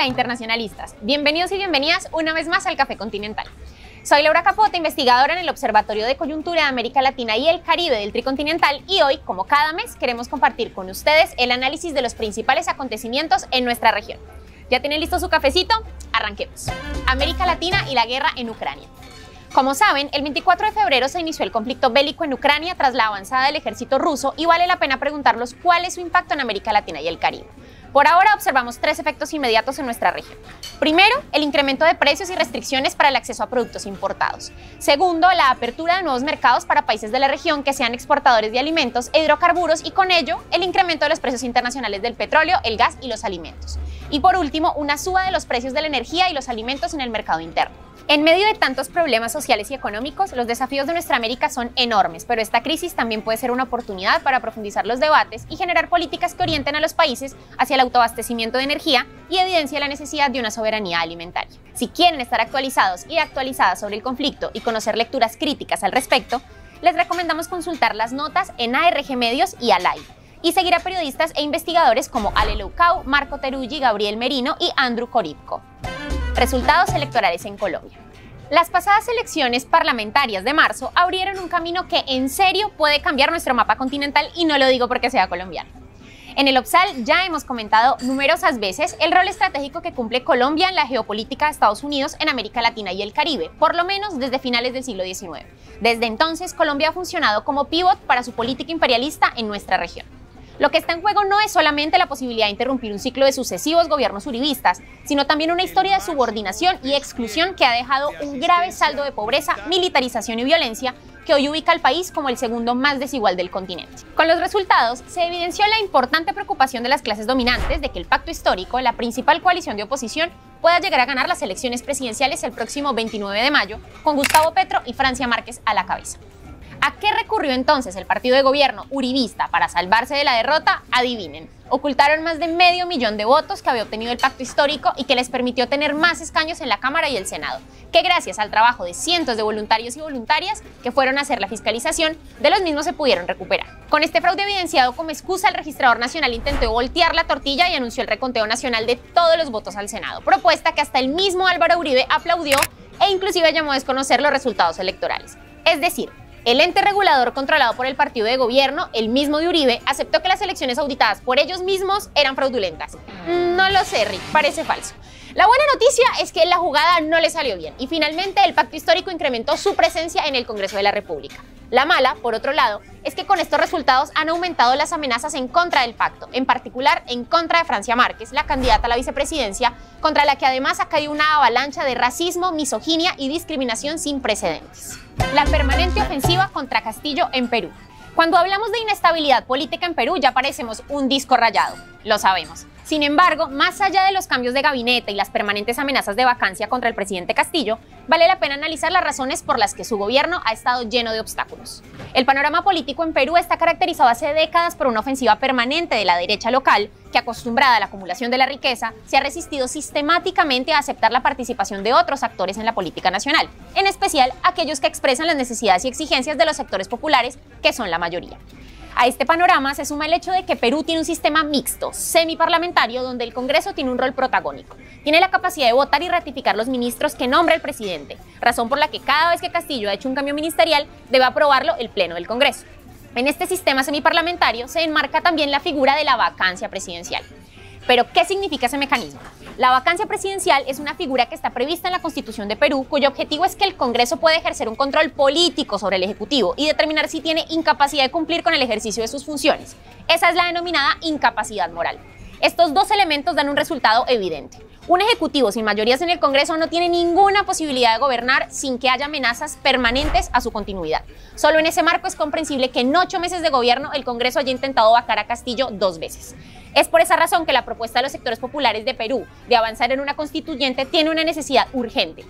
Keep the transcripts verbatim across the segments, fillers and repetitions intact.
internacionalistas, bienvenidos y bienvenidas una vez más al Café Continental. Soy Laura Capota, investigadora en el Observatorio de Coyuntura de América Latina y el Caribe del Tricontinental, y hoy, como cada mes, queremos compartir con ustedes el análisis de los principales acontecimientos en nuestra región. ¿Ya tienen listo su cafecito? Arranquemos. América Latina y la guerra en Ucrania. Como saben, el veinticuatro de febrero se inició el conflicto bélico en Ucrania tras la avanzada del ejército ruso, y vale la pena preguntarnos cuál es su impacto en América Latina y el Caribe. Por ahora observamos tres efectos inmediatos en nuestra región. Primero, el incremento de precios y restricciones para el acceso a productos importados. Segundo, la apertura de nuevos mercados para países de la región que sean exportadores de alimentos e hidrocarburos, y con ello el incremento de los precios internacionales del petróleo, el gas y los alimentos. Y por último, una suba de los precios de la energía y los alimentos en el mercado interno. En medio de tantos problemas sociales y económicos, los desafíos de nuestra América son enormes, pero esta crisis también puede ser una oportunidad para profundizar los debates y generar políticas que orienten a los países hacia el autoabastecimiento de energía y evidencia la necesidad de una soberanía alimentaria. Si quieren estar actualizados y actualizadas sobre el conflicto y conocer lecturas críticas al respecto, les recomendamos consultar las notas en A R G Medios y Alay, y seguir a periodistas e investigadores como Ale Loucau, Marco Teruggi, Gabriel Merino y Andrew Koripko. Resultados electorales en Colombia. Las pasadas elecciones parlamentarias de marzo abrieron un camino que en serio puede cambiar nuestro mapa continental, y no lo digo porque sea colombiano. En el OPSAL ya hemos comentado numerosas veces el rol estratégico que cumple Colombia en la geopolítica de Estados Unidos en América Latina y el Caribe, por lo menos desde finales del siglo diecinueve. Desde entonces, Colombia ha funcionado como pívot para su política imperialista en nuestra región. Lo que está en juego no es solamente la posibilidad de interrumpir un ciclo de sucesivos gobiernos uribistas, sino también una historia de subordinación y exclusión que ha dejado un grave saldo de pobreza, militarización y violencia que hoy ubica al país como el segundo más desigual del continente. Con los resultados, se evidenció la importante preocupación de las clases dominantes de que el pacto histórico, la principal coalición de oposición, pueda llegar a ganar las elecciones presidenciales el próximo veintinueve de mayo, con Gustavo Petro y Francia Márquez a la cabeza. ¿A qué recurrió entonces el partido de gobierno uribista para salvarse de la derrota? Adivinen. Ocultaron más de medio millón de votos que había obtenido el pacto histórico y que les permitió tener más escaños en la Cámara y el Senado, que gracias al trabajo de cientos de voluntarios y voluntarias que fueron a hacer la fiscalización, de los mismos se pudieron recuperar. Con este fraude evidenciado como excusa, el registrador nacional intentó voltear la tortilla y anunció el reconteo nacional de todos los votos al Senado, propuesta que hasta el mismo Álvaro Uribe aplaudió e inclusive llamó a desconocer los resultados electorales. Es decir, el ente regulador controlado por el partido de gobierno, el mismo de Uribe, aceptó que las elecciones auditadas por ellos mismos eran fraudulentas. No lo sé, Rick, parece falso. La buena noticia es que la jugada no le salió bien y finalmente el pacto histórico incrementó su presencia en el Congreso de la República. La mala, por otro lado, es que con estos resultados han aumentado las amenazas en contra del pacto, en particular en contra de Francia Márquez, la candidata a la vicepresidencia, contra la que además ha caído una avalancha de racismo, misoginia y discriminación sin precedentes. La permanente ofensiva contra Castillo en Perú. Cuando hablamos de inestabilidad política en Perú ya parecemos un disco rayado, lo sabemos. Sin embargo, más allá de los cambios de gabinete y las permanentes amenazas de vacancia contra el presidente Castillo, vale la pena analizar las razones por las que su gobierno ha estado lleno de obstáculos. El panorama político en Perú está caracterizado hace décadas por una ofensiva permanente de la derecha local, que, acostumbrada a la acumulación de la riqueza, se ha resistido sistemáticamente a aceptar la participación de otros actores en la política nacional, en especial aquellos que expresan las necesidades y exigencias de los sectores populares, que son la mayoría. A este panorama se suma el hecho de que Perú tiene un sistema mixto, semiparlamentario, donde el Congreso tiene un rol protagónico. Tiene la capacidad de votar y ratificar los ministros que nombra el presidente, razón por la que cada vez que Castillo ha hecho un cambio ministerial debe aprobarlo el Pleno del Congreso. En este sistema semiparlamentario se enmarca también la figura de la vacancia presidencial. Pero, ¿qué significa ese mecanismo? La vacancia presidencial es una figura que está prevista en la Constitución de Perú, cuyo objetivo es que el Congreso puede ejercer un control político sobre el Ejecutivo y determinar si tiene incapacidad de cumplir con el ejercicio de sus funciones. Esa es la denominada incapacidad moral. Estos dos elementos dan un resultado evidente. Un ejecutivo sin mayorías en el Congreso no tiene ninguna posibilidad de gobernar sin que haya amenazas permanentes a su continuidad. Solo en ese marco es comprensible que en ocho meses de gobierno el Congreso haya intentado vacar a Castillo dos veces. Es por esa razón que la propuesta de los sectores populares de Perú de avanzar en una constituyente tiene una necesidad urgente.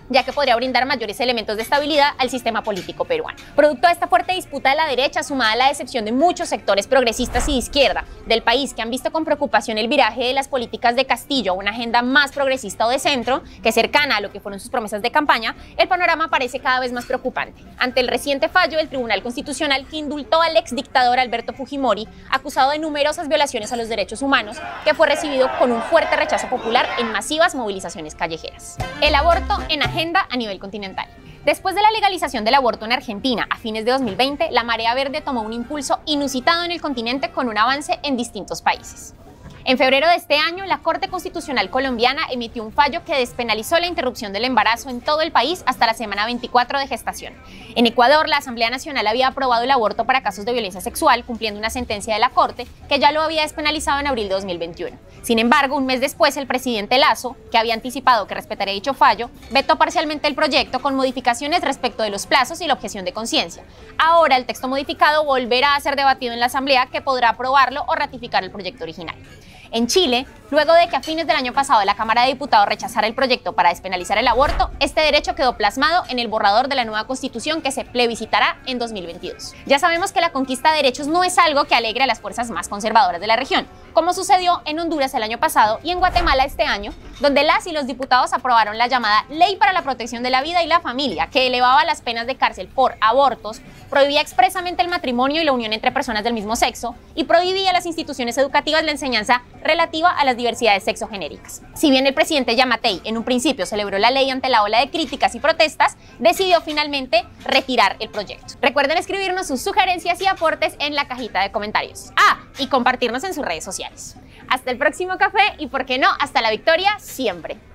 ya que podría brindar mayores elementos de estabilidad al sistema político peruano. Producto de esta fuerte disputa de la derecha, sumada a la decepción de muchos sectores progresistas y de izquierda del país que han visto con preocupación el viraje de las políticas de Castillo a una agenda más progresista o de centro, que cercana a lo que fueron sus promesas de campaña, el panorama parece cada vez más preocupante. Ante el reciente fallo del Tribunal Constitucional que indultó al exdictador Alberto Fujimori, acusado de numerosas violaciones a los derechos humanos, que fue recibido con un fuerte rechazo popular en masivas movilizaciones callejeras. El aborto en agenda a nivel continental. Después de la legalización del aborto en Argentina a fines de dos mil veinte, la marea verde tomó un impulso inusitado en el continente con un avance en distintos países. En febrero de este año, la Corte Constitucional colombiana emitió un fallo que despenalizó la interrupción del embarazo en todo el país hasta la semana veinticuatro de gestación. En Ecuador, la Asamblea Nacional había aprobado el aborto para casos de violencia sexual, cumpliendo una sentencia de la Corte que ya lo había despenalizado en abril de dos mil veintiuno. Sin embargo, un mes después, el presidente Lasso, que había anticipado que respetaría dicho fallo, vetó parcialmente el proyecto con modificaciones respecto de los plazos y la objeción de conciencia. Ahora, el texto modificado volverá a ser debatido en la Asamblea, que podrá aprobarlo o ratificar el proyecto original. En Chile, luego de que a fines del año pasado la Cámara de Diputados rechazara el proyecto para despenalizar el aborto, este derecho quedó plasmado en el borrador de la nueva Constitución que se plebiscitará en dos mil veintidós. Ya sabemos que la conquista de derechos no es algo que alegre a las fuerzas más conservadoras de la región, como sucedió en Honduras el año pasado y en Guatemala este año, donde las y los diputados aprobaron la llamada Ley para la Protección de la Vida y la Familia, que elevaba las penas de cárcel por abortos, prohibía expresamente el matrimonio y la unión entre personas del mismo sexo y prohibía a las instituciones educativas la enseñanza relativa a las diversidades sexogenéricas. Si bien el presidente Yamatei en un principio celebró la ley ante la ola de críticas y protestas, decidió finalmente retirar el proyecto. Recuerden escribirnos sus sugerencias y aportes en la cajita de comentarios. Ah, y compartirnos en sus redes sociales. Hasta el próximo café y, por qué no, hasta la victoria siempre.